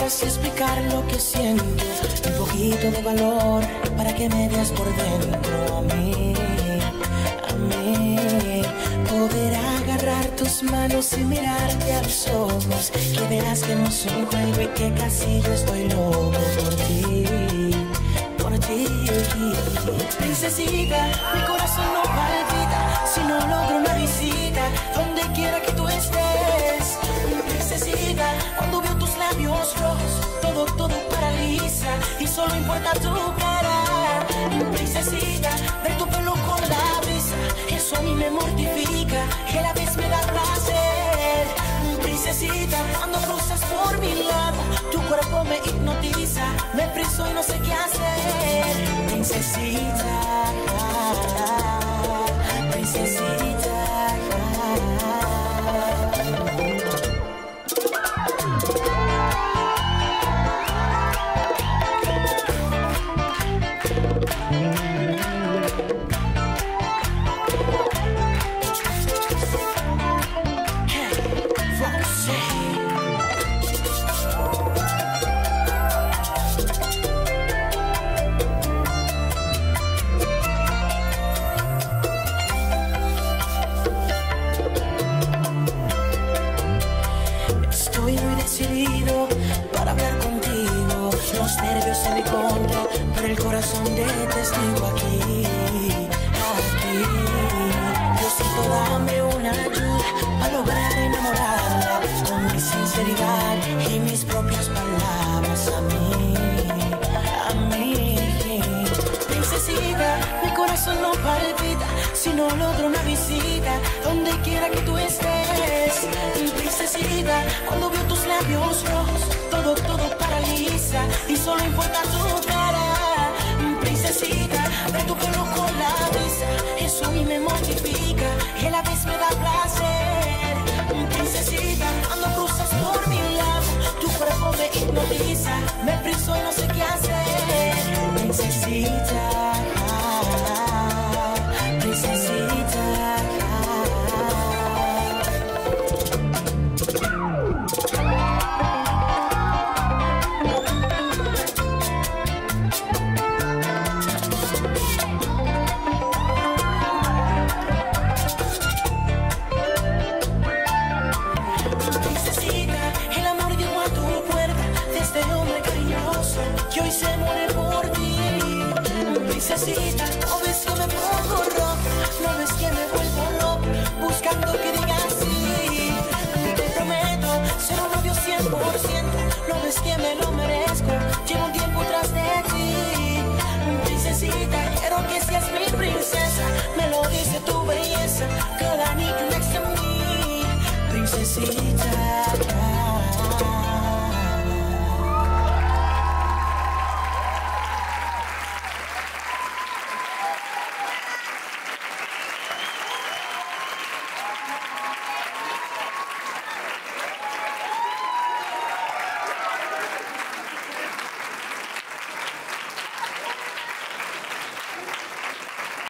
sabrías explicar lo que siento. Un poquito de valor para que me veas por dentro. A mí, poder agarrar tus manos y mirarte a los ojos, que verás que no es un juego y que casi yo estoy loco por ti. Princesita, mi corazón no palpita si no logro una visita donde quiera que tú estés. Princesita, cuando veo tus labios rojos, todo paraliza y solo importa tu cara. Princesita, ver tu pelo con la brisa, eso a mí me mortifica y a la vez me da placer. Princesita, cuando cruzas por mi lado, tu cuerpo me hipnotiza, me friso y no sé qué hacer. Princesita, princesita. Para hablar contigo, los nervios en mi contra, pero el corazón de testigo aquí. Diosito, dame una ayuda para lograr enamorarla con mi sinceridad y mis propias palabras. A mí, princesita, mi corazón no palpita si no logro una visita donde quiera que tú estés. Princesita, cuando veo tus labios rojos, todo paraliza y solo importa tu cara. Princesita, ver tu pelo con la brisa, eso a mí me mortifica y a la vez me da placer. Princesita, cuando cruzas por mi lado, tu cuerpo me hipnotiza, me friso y no sé qué hacer. Princesita, princesita. Que hoy se muere por ti. Princesita, no ves que me pongo rojo, no ves que me vuelvo loco, buscando que digas sí. Te prometo ser un novio 100%, no ves que me lo merezco, llevo un tiempo tras de ti. Princesita, quiero que seas mi princesa, me lo dice tu belleza, cada niño next to me. Princesita.